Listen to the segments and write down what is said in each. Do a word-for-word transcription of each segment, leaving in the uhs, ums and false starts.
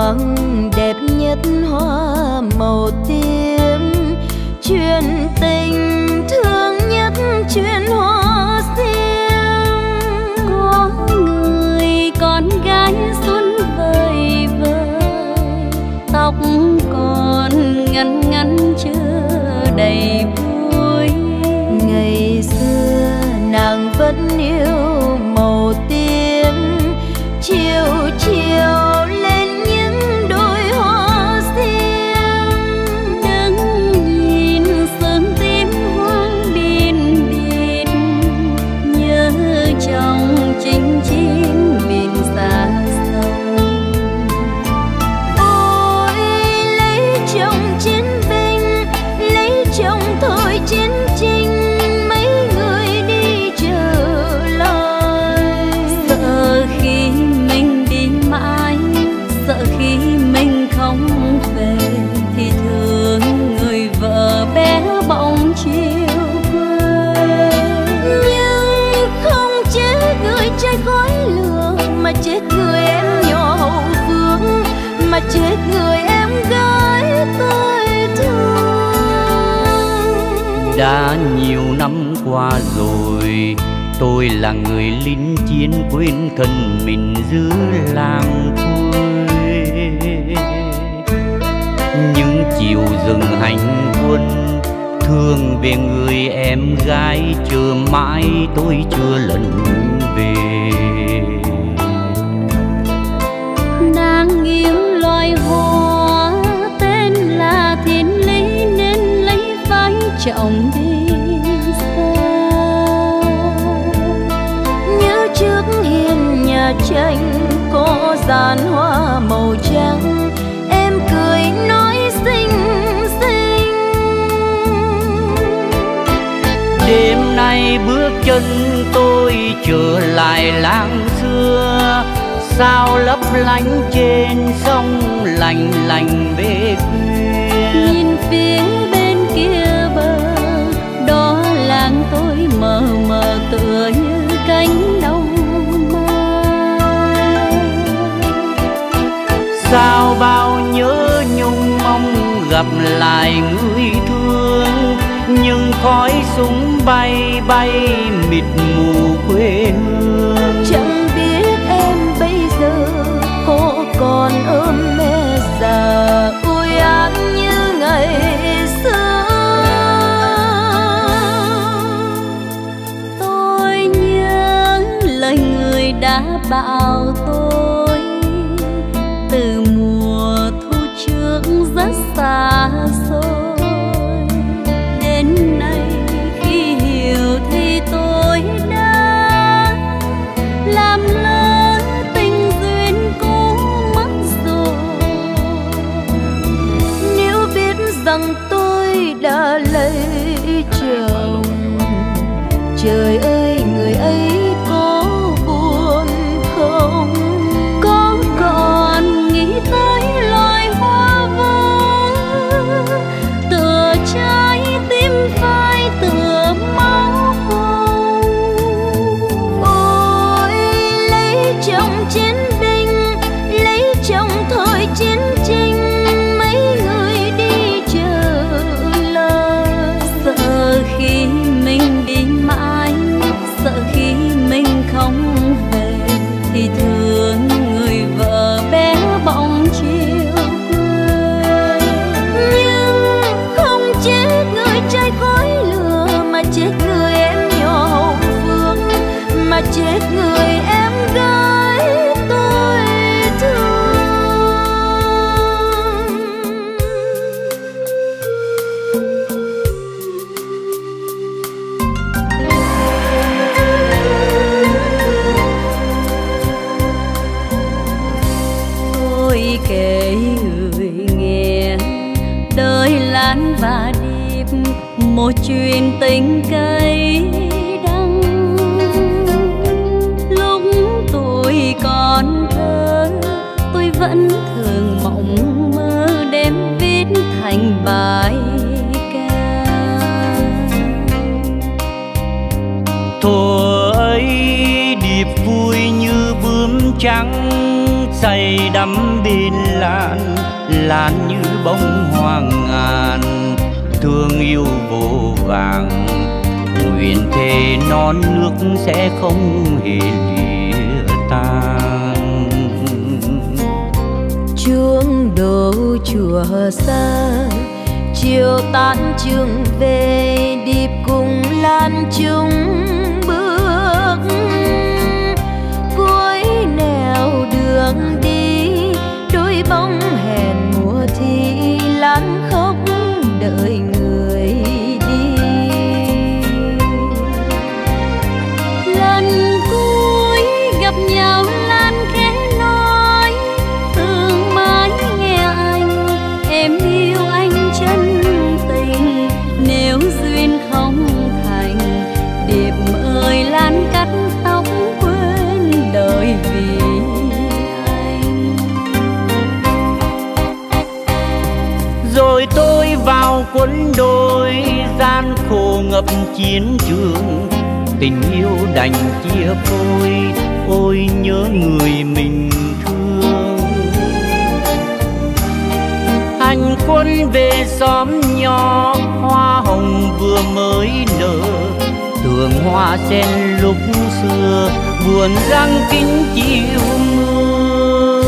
thoáng đẹp nhất hoa màu tím, chuyện tình thương nhất chuyện hoa xiêm. Có người con gái xuân vời vời, tóc còn ngắn ngắn chưa đầy vui. Ngày xưa nàng vẫn yêu màu tím, chiều chiều lên những đôi hoa xiêm. Đứng nhìn sương tím hoang biên biệt, nhớ chồng chinh chiến biển xa sông. Ôi lấy chồng chiến binh, lấy chồng thôi chiến tranh, mấy người đi chờ lời. Sợ khi mình đi mãi, sợ khi mình không về, thì thương người vợ bé bỏng chiều quê. Nhưng không chết người trai khói lửa, mà chết người em nhỏ hậu phương, mà chết người em gái tôi thương. Đã nhiều năm qua rồi, tôi là người lính chiến quên thân mình giữa làng quê. Những chiều rừng hành quân, thương về người em gái, chờ mãi tôi chưa lần về. Nàng yêu loài hoa tên là thiên lý, nên lấy vai chồng đi xa. Nhớ trước hiên nhà tranh có dàn hoa màu trắng, em cười nói xinh xinh. Đêm nay bước chân tôi trở lại làng xưa, sao lấp lánh trên sông lành lành về khuya. Nhìn phía bên kia bờ, đó làng tôi mờ mờ tựa như cánh đồng mai. Sao bao nhớ nhung mong gặp lại người thương, nhưng khói súng bay bay mịt mù quê hương. Chẳng biết em bây giờ có còn ôm mẹ già ôi ám như ngày xưa. Tôi nhớ lời người đã bảo tôi, từ mùa thu trước rất xa xôi. Đến nay khi hiểu thì tôi đã làm lỡ tình duyên cũ mất rồi. Nếu biết rằng tôi đã lấy chồng, trời ơi người ấy có buồn không? Có còn nghĩ tới loài hoa vàng, tựa trái tim phai tựa máu hồng. Ôi lấy chồng chiến binh, lấy chồng thôi chiến tranh, mấy người đi chờ lời. Sợ khi mình đi mãi, sợ khi mình không về, thì thương người vợ bé bỏng chiều quê. Nhưng không chết người trai khói lửa, mà chết người em nhỏ hậu phương, mà chết người em gái tôi thương. Tôi kể người nghe đời lan và điệp, một chuyện tình cay đắng. Lúc tôi còn thơ, tôi vẫn thường mộng mơ đem viết thành bài ca. Thuở ấy điệp vui như bướm trắng, say đắm bên lan, lan như bông hoa ngàn, thương yêu vô vàng. Nguyện thề non nước sẽ không hề lìa tan. Chuông đổ chùa xa, chiều tan trường về, điệp cùng lan chung bước. Cuối nẻo đường đi, đôi bóng hẹn mùa thi, lan khóc đợi người đi. Lần cuối gặp nhau lan khẽ nói, thương mãi nghe anh, em yêu anh chân tình. Nếu duyên không thành, điệp ơi lan cắt tóc quên đời vì anh. Rồi tôi vào quân đội, gian khổ ngập chiến trường, tình yêu đành chia phôi, ôi nhớ người mình thương. Hành quân về xóm nhỏ, hoa hồng vừa mới nở, tường hoa sen lúc xưa buồn răng kính chiều mưa.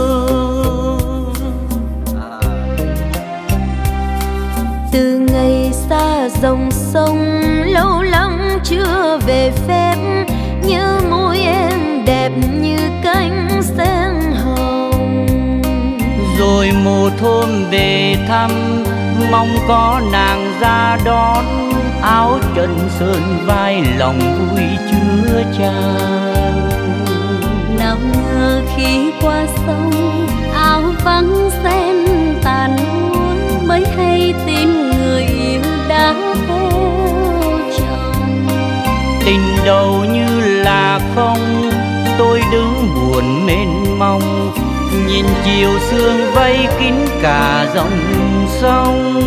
Từ ngày xa dòng sông, lâu lắm chưa về phép, nhớ môi em đẹp như cánh sen hồng. Rồi một hôm về thăm, mong có nàng ra đón, áo trần sơn vai lòng vui chứa chan. Nào ngờ khi qua sông, áo vắng sen tàn úa, mới hay tin người yêu đã theo chồng. Tình đầu như là không, tôi đứng buồn mênh mông, nhìn chiều sương vây kín cả dòng sông.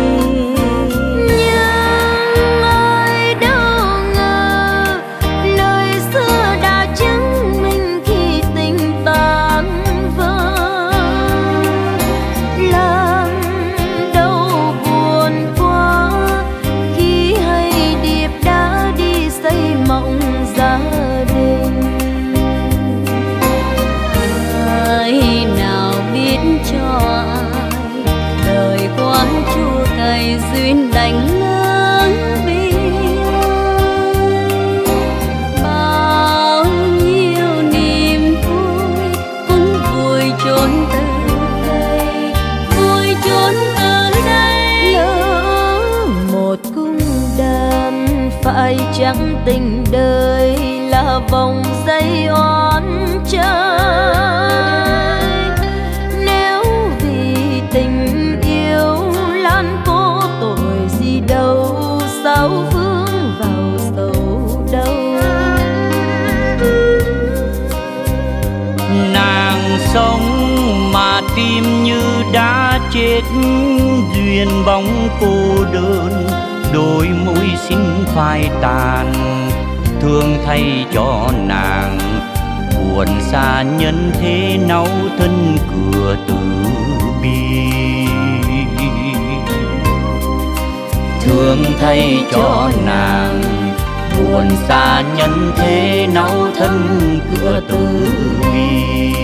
Nhưng ai đâu ngờ, lời xưa đã chứng minh khi tình tan vỡ. Làm đâu buồn quá, khi hay điệp đã đi xây mộng gia đình. Ai nào biết cho ai, đời quá chua cay duyên đành lỡ biệt. Bao nhiêu niềm vui cũng vùi trốn từ đây, vùi trốn từ đây. Lỡ một cung đàn, phải chăng tình đời là vòng dây oán trái? Nếu vì tình yêu lan có tội gì đâu, sao vướng vào sầu đau? Nàng sống mà tim như đã chết, duyên bóng cô đơn, đôi môi xinh phai tàn. Thương thay cho nàng, buồn xa nhân thế náu thân cửa tử bi. Thương thay cho nàng, buồn xa nhân thế náu thân cửa tử bi.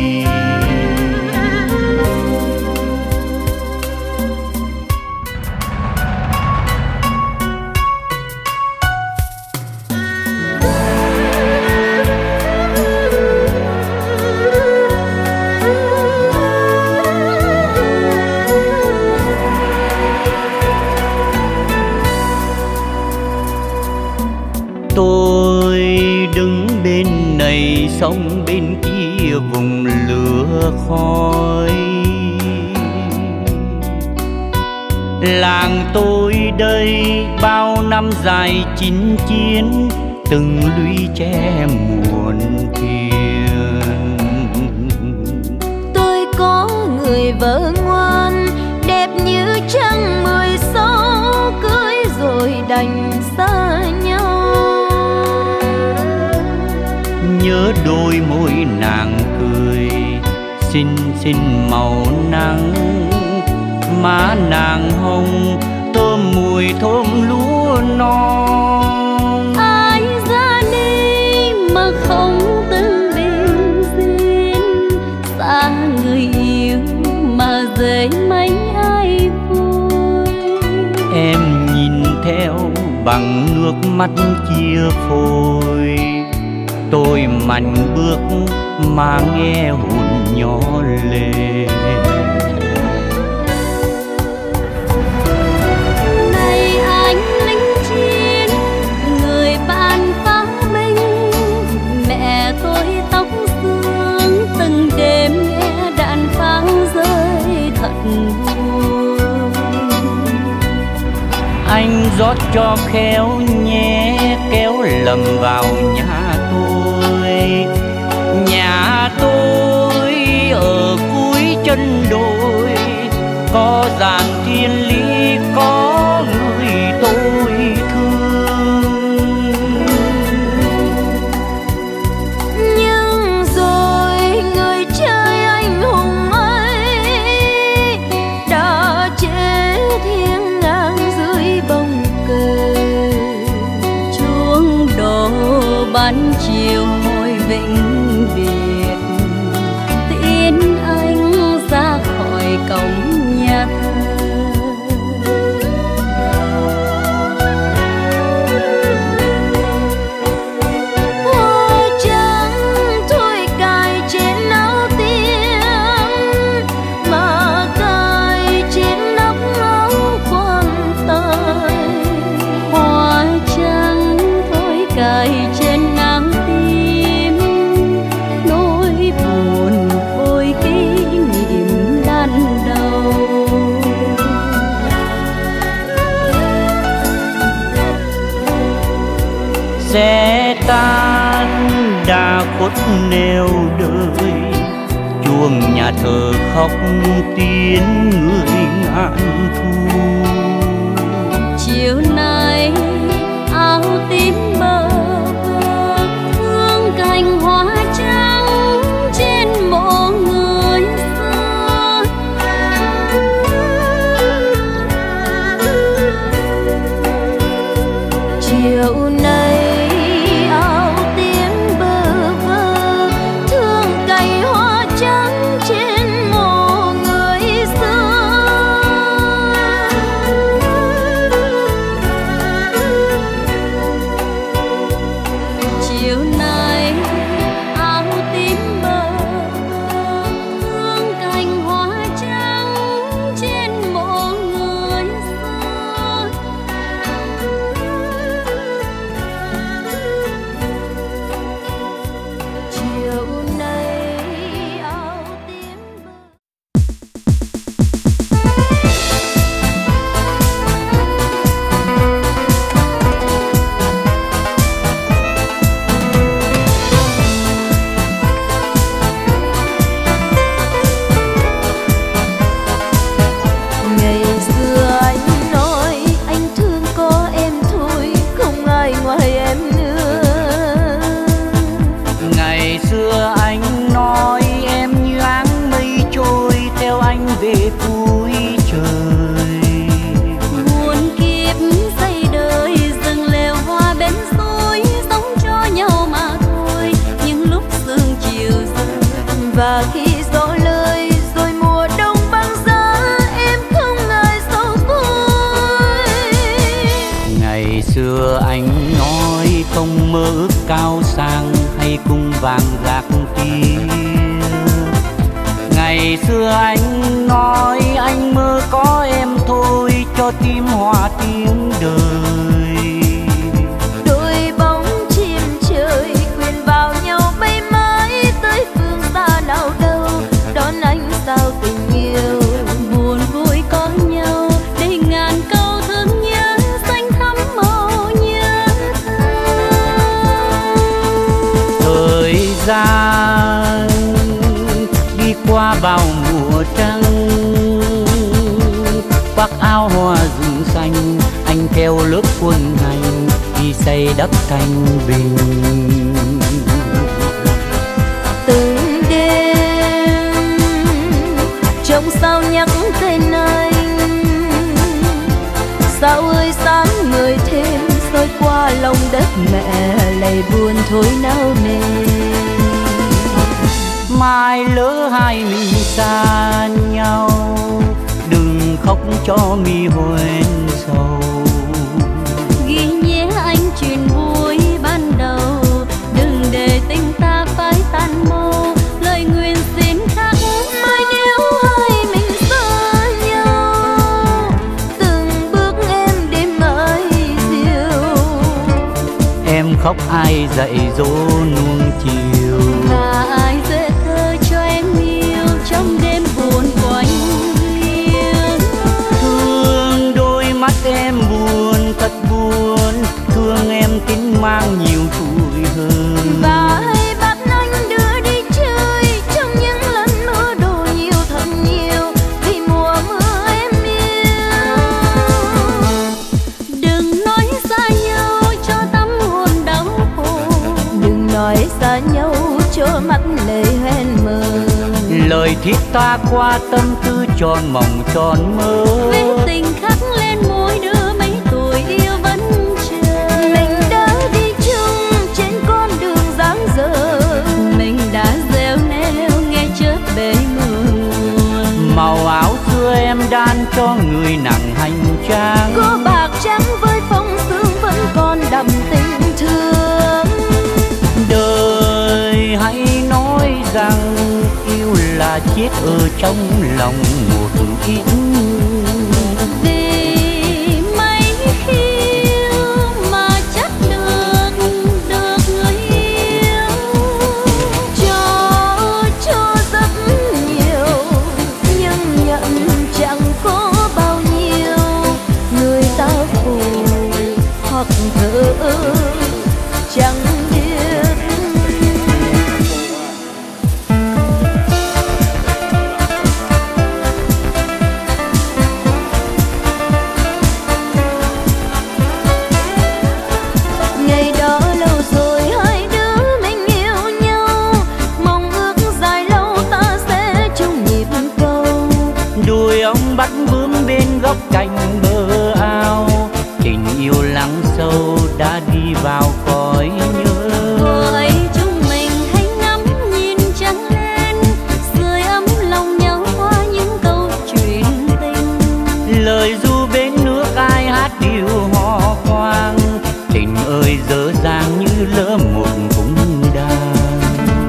Tôi đứng bên này sông bên kia vùng lửa khói. Làng tôi đây bao năm dài chinh chiến, từng lũy tre muôn thiên. Tôi có người vợ ngoan, đẹp như trăng mười sáu, cưới rồi đành xa nhau. Nhớ đôi môi nàng cười, xinh xinh màu nắng, má nàng hồng thơm mùi thơm lúa non. Ai ra đi mà không từng bình duyên, xa người yêu mà dễ mấy ai vui. Em nhìn theo bằng nước mắt chia phôi, tôi mạnh bước mà nghe hồn nhỏ lệ. Này anh lính chiến, người bạn phá binh, mẹ tôi tóc xương từng đêm nghe đạn pháo rơi thật buồn. Anh rót cho khéo nhé, kéo lầm vào nhà tôi. Nhà tôi ở cuối chân đồi, có dàn thiên lý, có người tôi thương. Nhưng rồi người trai anh hùng ấy đã chết hiên ngang dưới bông cờ. Chuông đổ ban chiều hồi vĩnh biệt, tiễn anh ra khỏi cổng nhà thờ. Hoa trắng thôi cài trên áo tiên, mà cài trên nóc áo quan tài. Hoa trắng thôi cài trên áo tim, nỗi buồn ôi kỷ niệm đan đầu. Sẽ tan đã khuất neo đời, chuông nhà thờ khóc tiếng người ngàn thu. Chiều nay áo tím bờ vơ, thương cành hoa trắng trên mộ người xưa. Chiều nay áo tím bơ vơ, thương cành hoa trắng trên mộ người xưa. Chiều nay áo tím bờ vơ, thương cành hoa trắng trên mộ người xưa. Chiều nay áo tím bơ Ngày xưa anh nói anh thương có em thôi, không ai ngoài em nữa. Ngày xưa anh nói em như áng mây trôi, theo anh về cuối trời. Muôn kiếp xây đời rừng lều hoa bên suối, sống cho nhau mà thôi. Nhưng lúc sương chiều rơi Và khi gió lơi rồi mùa đông băng giá, em không ngại sầu vui. Ngày xưa anh nói không mơ ước cao sang hay cung vàng gạc kia. Ngày xưa anh nói anh mơ có em thôi, cho tim hòa tiếng đời. Đôi bóng chim trời quyện vào nhau bay mãi tới phương xa nào đâu, đón anh sao tình yêu. buồn vui có nhau để ngàn câu thương nhớ xanh thắm màu nhớ thương. Thời gian đi qua bao mùa trăng, khoác áo hoa rừng xanh, anh theo lớp quân hành đi xây đất thanh bình. Từng đêm sao nhắc tên anh. Sao ơi sáng người thêm xôi qua lòng đất mẹ, lầy buồn thôi nao nề. Mai lỡ hai mình xa nhau, đừng khóc cho mi hoen sầu. Ghi nhé anh chuyện vui ban đầu, đừng để tình ta phải tan mau. Lời nguyện xin khắc mai nếu hai mình xa nhau, từng bước em đêm ơi diều. Em khóc ai dạy dỗ nuông chiều, và ai dễ thơ cho em yêu trong đêm buồn quạnh hiu. Thương đôi mắt em buồn thật buồn, thương em tính mang nhiều tuổi hơn. Và hãy bắt anh đưa đi chơi trong những lần mưa đổ nhiều thật nhiều, vì mùa mưa em yêu. Đừng nói xa nhau cho tâm hồn đau khổ, Đừng nói xa nhau cho mắt lệ hoen mờ. Lời thiết ta qua tâm tư tròn mộng tròn mơ. vết tình khắc lên môi đưa mấy tuổi yêu vẫn chờ. Mình đã đi chung trên con đường dáng dở, Mình đã gieo neo nghe chớp bể mưa nguồn. Màu áo xưa em đan cho người nặng hành trang, có bạc trắng với phong sương vẫn còn đậm tình thương. đời hãy nói rằng yêu là chết ở trong lòng một ít. Vì mấy khiêu mà chắc được được người yêu. Cho cho rất nhiều nhưng nhận chẳng có bao nhiêu. Người ta khổ hoặc thở chẳng biết. Ngày đó lâu rồi hai đứa mình yêu nhau, mong ước dài lâu ta sẽ chung nhịp cầu. Đuôi ông bắt bướm bên góc cạnh bờ ao, tình yêu lắng sâu đã đi vào cõi nhớ. Thuở ấy chúng mình hãy ngắm nhìn trăng lên, sưởi ấm lòng nhau qua những câu chuyện tình. Lời ru bên nước ai hát điệu hò khoang, tình ơi dở dang như lỡ một cung đàn.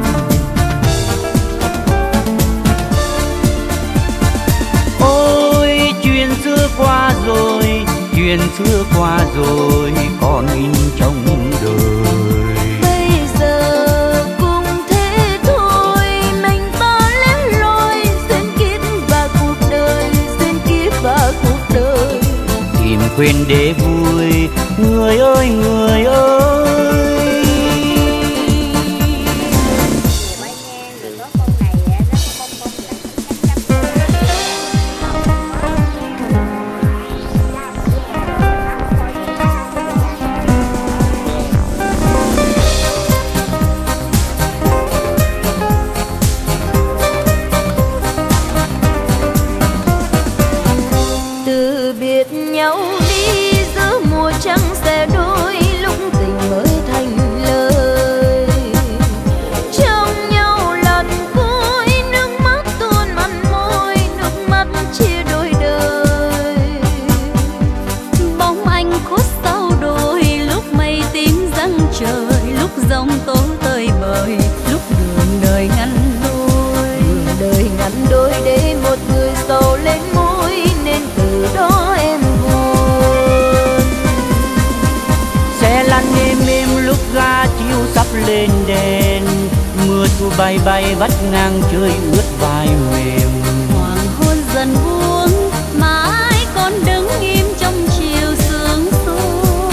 Ôi chuyện xưa qua rồi, chuyện xưa qua rồi còn in trong đời. Bây giờ cũng thế thôi, mình ta lén loi xuyên kiếp và cuộc đời, xuyên kiếp và cuộc đời. Tìm quên để vui, người ơi người ơi. Từ biệt nhau đi giữa mùa trăng sẽ đôi lúc tình mới thành lời. Trong nhau lần cuối nước mắt tuôn mặn môi, nước mắt chia đôi đời. Bóng anh khuất sau đồi, lúc mây tím răng trời, lúc giông tố tơi bời, lúc đường đời ngăn đôi. Đời ngắn đôi để một người sầu lên môi, nên từ đó em buồn. Xe lăn êm êm lúc ga chiếu sắp lên đèn, mưa thu bay bay vắt ngang trời ướt vai mềm. Hoàng hôn dần buông mà ai còn đứng im trong chiều sương xuống.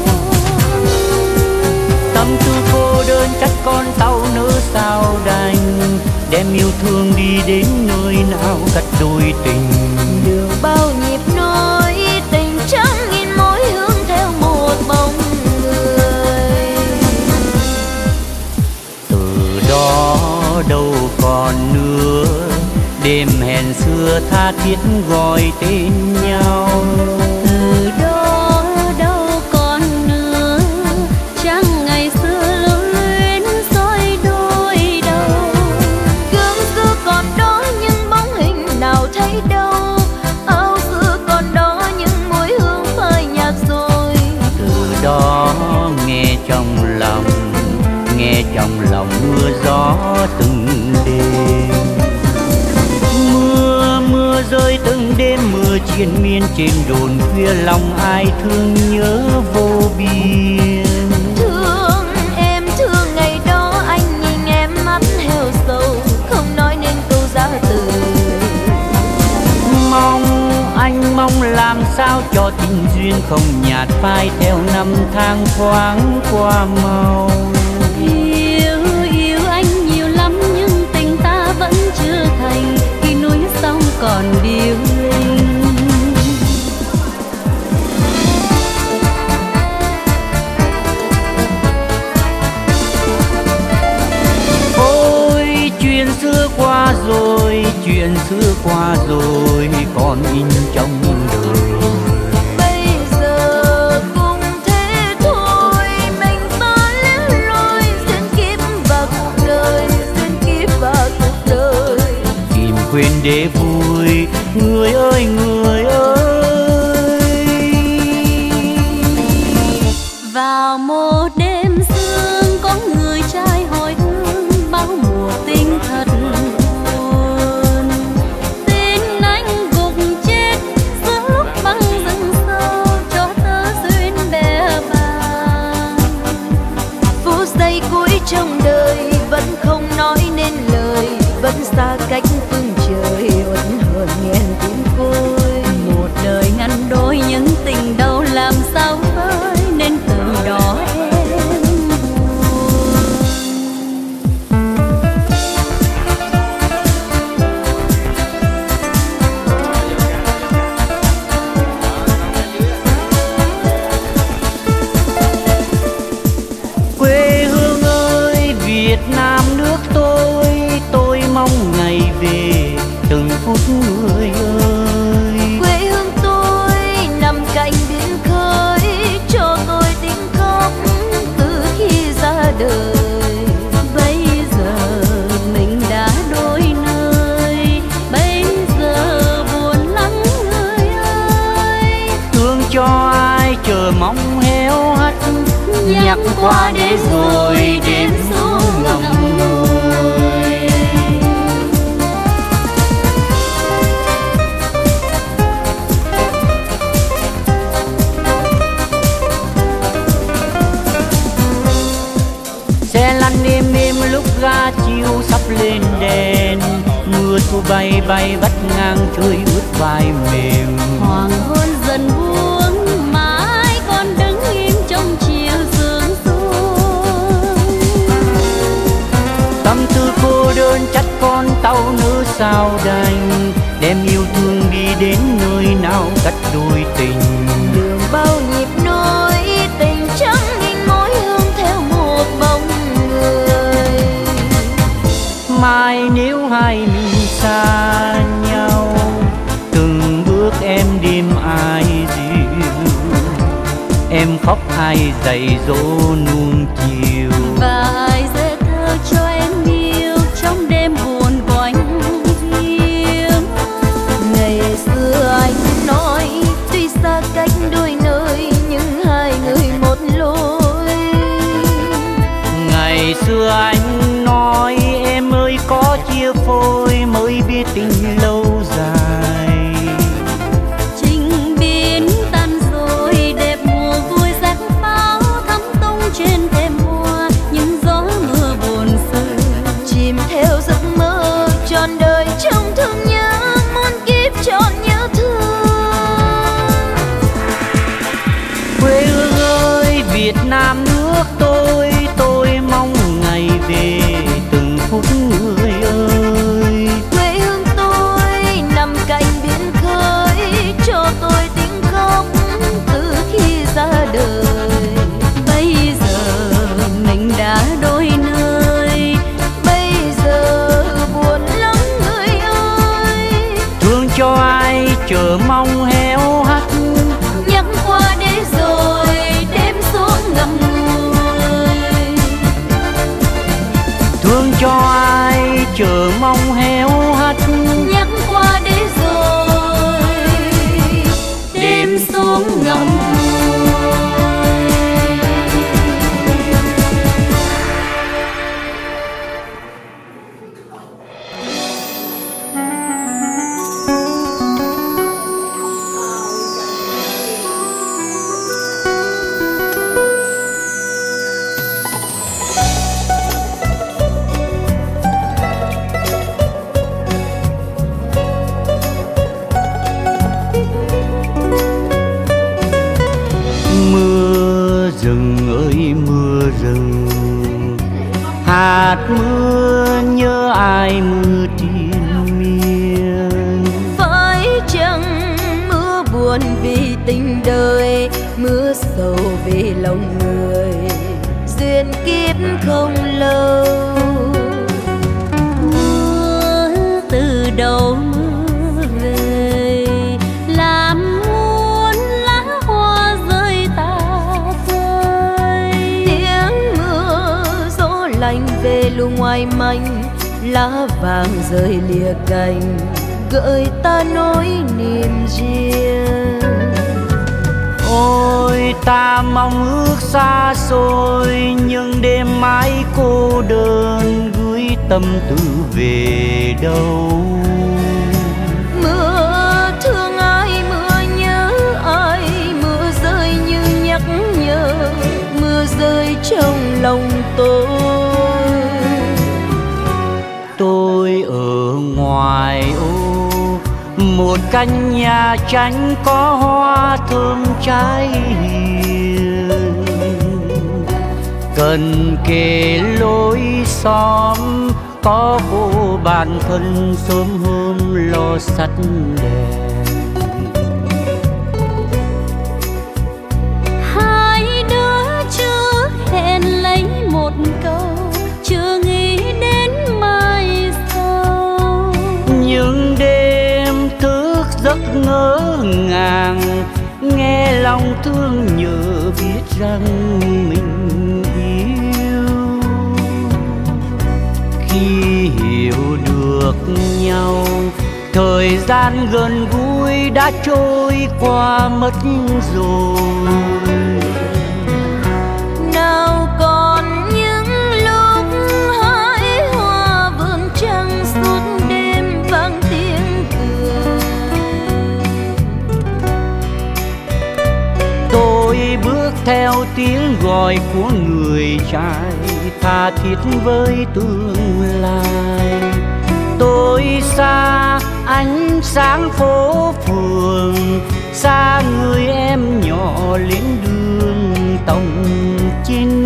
Tâm tư cô đơn trách con tàu nỡ sao đành, đem yêu thương đi đến nơi nào cắt đôi tình. Đường bao nhịp nối tình trắng nghìn mối hướng theo một bóng người. Từ đó đâu còn nữa đêm hẹn xưa tha thiết gọi tên nhau. Từ đó đâu còn nữa, chẳng ngày xưa lưu luyến dối đôi đầu. Gương xưa còn đó nhưng bóng hình nào thấy đâu, áo xưa còn đó nhưng mùi hương phai nhạt rồi. Từ đó nghe trong lòng, nghe trong lòng mưa gió từng đêm. Mưa mưa rơi từng đêm, mưa triền miên trên đồn khuya, lòng ai thương nhớ vô biên. Thương em thương ngày đó, anh nhìn em mắt heo sầu, không nói nên câu giá từ. Mong anh mong làm sao cho tình duyên không nhạt phai theo năm tháng thoáng qua mau. Yêu yêu anh nhiều lắm nhưng tình ta vẫn chưa thành, khi núi sông còn điêu linh. Ôi chuyện xưa qua rồi, chuyện xưa qua rồi còn in trong đời. Bây giờ cũng thế thôi, mình ta lẻ loi, duyên kiếp và cuộc đời, duyên kiếp và cuộc đời. Tìm quên để vui, người ơi người ơi. Vào một đêm sương có người trai hồi hương, bao mùa tình thật buồn. Tin anh gục chết giữa lúc băng rừng sâu, cho tớ duyên bé bàng. Phút giây cuối trong đời vẫn không nói nên lời, vẫn xa cách phương trời, vẫn hờn nghẹn tim côi. Một đời ngăn đôi những tình đâu làm sao với, nên từ đó em buồn. Quê hương ơi Việt Nam nước tôi, tôi mong ngày về từng phút người ơi. Quê hương tôi nằm cạnh biển khơi, cho tôi tiếng khóc từ khi ra đời. Bây giờ mình đã đôi nơi, bây giờ buồn lắm người ơi. Thương cho ai chờ mong héo hắt, nhắc qua để rồi đêm xuống ngậm ngùi. Xe lăn êm êm lúc ga chiều sắp lên đèn, mưa thu bay bay vắt ngang trời ướt vai mềm. Hoàng hôn dần buông mà ai còn đứng im trong chiều sương xuống. Tâm tư cô đơn chắc con tàu nữ sao đành, đem yêu thương đi đến nơi nào cắt đôi tình. Đường bao nhịp nối tình trắng nghìn mối hương theo một bóng người. Mai nếu hai mình xa nhau, từng bước em đêm ai dịu, em khóc ai dạy dỗ nuông chiều. Và ai dễ thơ cho em yêu trong đêm buồn của anh hiếm. Ngày xưa anh nói tuy xa cách đôi nơi nhưng hai người một lối. Ngày xưa anh nói em ơi có chia phôi mới biết tình lâu dài. Trình biến tan rồi đẹp mùa vui rắc pháo thắm tung trên thềm hoa. cho ai chờ mong héo hắt. Nhắc qua để rồi đêm xuống ngậm ngùi. Thương cho ai chờ mong héo hắt. Nhắc qua để rồi đêm xuống ngậm ngùi. Hạt mưa nhớ ai mưa triền miên. Phải chăng mưa buồn vì tình đời, mưa sầu vì lòng người, duyên kiếp không lâu. Mưa từ đầu mưa về làm muôn lá hoa rơi tả rơi. Tiếng mưa gió lạnh về lu ngoài manh, lá vàng rơi lìa cành, gợi ta nỗi niềm riêng. Ôi ta mong ước xa xôi, nhưng đêm mãi cô đơn gửi tâm tư về đâu. Mưa thương ai, mưa nhớ ai, mưa rơi như nhắc nhở, mưa rơi trong lòng tôi. Tôi ở ngoài ô, một căn nhà tranh có hoa thơm trái hiền, cần kề lối xóm có vô bàn thân sớm hôm lo sắt đèn. Hai đứa chưa hẹn lấy một câu, chưa nghĩ đến mai sau. Nhưng đêm thức giấc ngỡ ngàng, nghe lòng thương nhớ biết rằng mình yêu. Khi hiểu được nhau, thời gian gần gũi đã trôi qua mất rồi. Nào còn những lúc hái hoa vườn trăng, suốt đêm vang tiếng cười. Tôi bước theo tiếng gọi của người trai, tha thiết với tương lai. Tôi xa ánh sáng phố phường, xa người em nhỏ lên đường Tổng Chinh.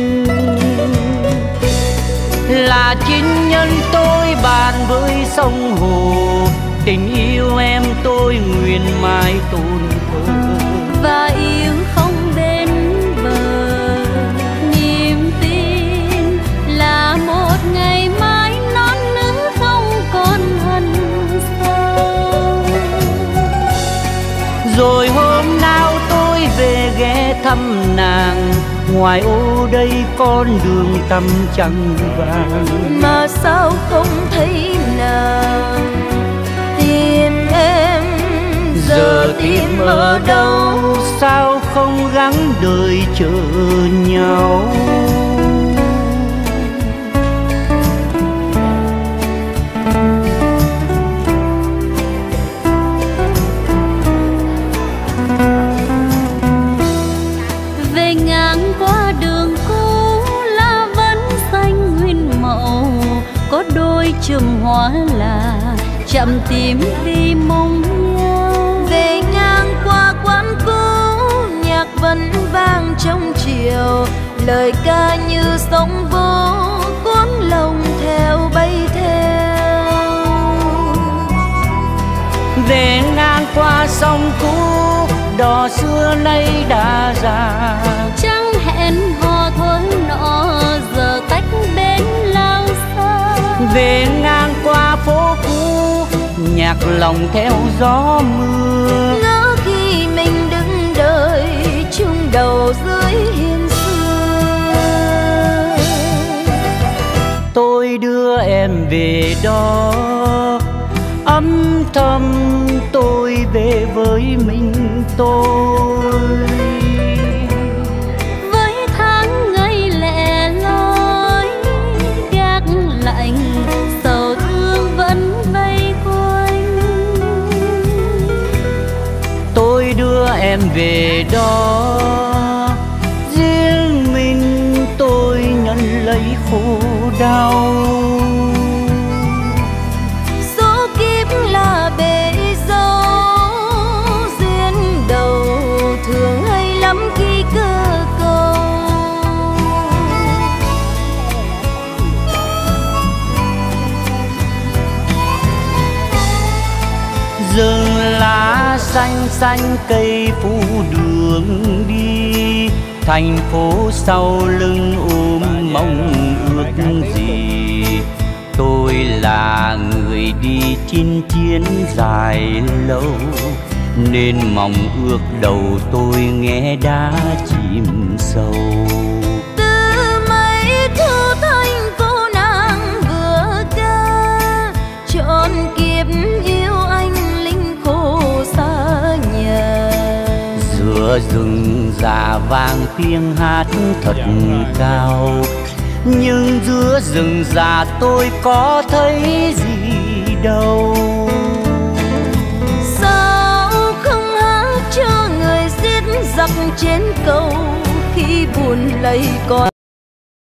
Là chính nhân tôi bàn với sông hồ, tình yêu em tôi nguyện mãi tôn thờ. Và yêu không bên bờ, niềm tin là một ngày mai non nữ không còn hằn sâu. Rồi hôm nào tôi về ghé thăm nàng, ngoài ô đây con đường tăm trăng vàng. Mà sao không thấy nàng, tìm em giờ tìm ở đâu? Sao không gắng đời chờ nhau? Về ngang qua đường cũ, lá vẫn xanh nguyên màu, có đôi chùm hoa là chậm tím vì mong nhau. Về ngang qua quán cũ, nhạc vẫn vang trong chiều, lời ca như sóng vỗ cuốn lòng theo bay theo. Về ngang qua sông cũ, đò xưa nay đã già, chẳng hẹn hò thôi nọ giờ tách bên lao xa. Về ngang qua phố cũ, nhạc lòng theo gió mưa. Ngỡ khi mình đứng đợi chung đầu dưới hiên xưa. Tôi đưa em về đó, âm thầm tôi về với mình tôi. Với tháng ngày lẻ loi gác lạnh, sầu thương vẫn vây quanh. Tôi đưa em về đó, riêng mình tôi nhận lấy khổ đau. Số kiếp là bể dâu, duyên đầu thường hay lắm khi cơ cầu. Rừng lá xanh xanh cây phủ đường đi, thành phố sau lưng ôm mong ước gì. Tôi là người đi chinh chiến dài lâu, nên mong ước đầu tôi nghe đã chìm sâu. Từ mấy thu thanh cô nàng vừa ca, trọn kiếp yêu anh linh khổ xa nhà. Giữa rừng già vang tiếng hát thật cao, nhưng giữa rừng già tôi có thấy gì đâu. Sao không hát cho người giết giặc trên cầu, khi buồn lầy còn